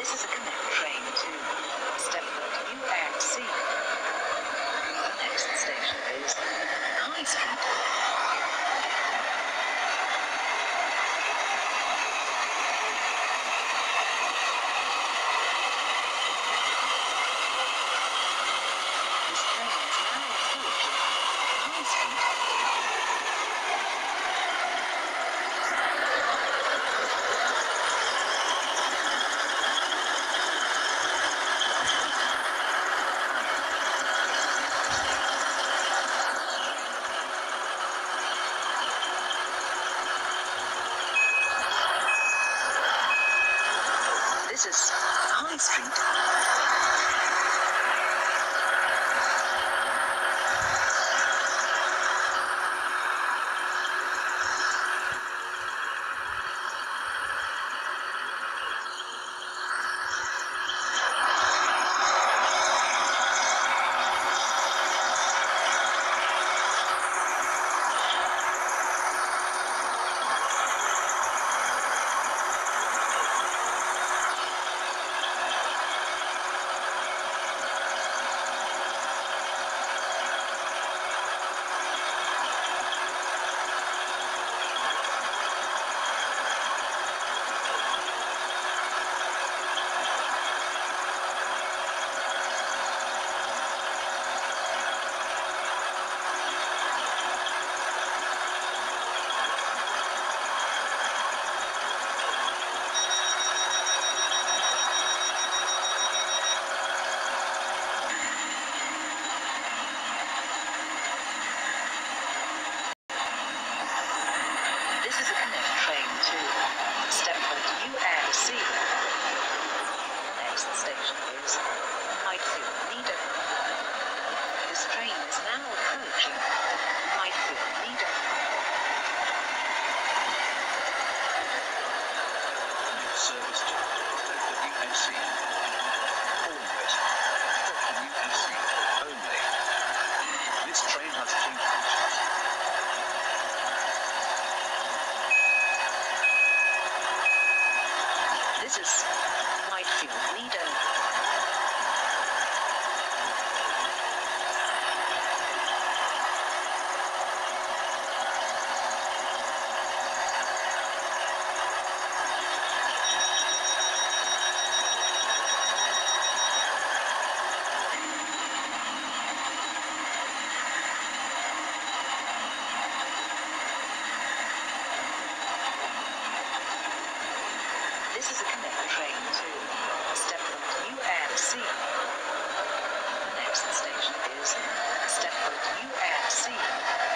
This is a connect train to Stepford UFC. The next station is High Street. This train is now approaching High Street. This is High Street. This is a connect train to Stepford UFC. The next station is Whitefield Leader. This train is now approaching Whitefield Leader. Next service to Stepford UFC. Always Stepford UFC only. This train has 2 coaches. This is Whitefield Leader. This is a connect train to Stepford UFC. The next station is Stepford UFC.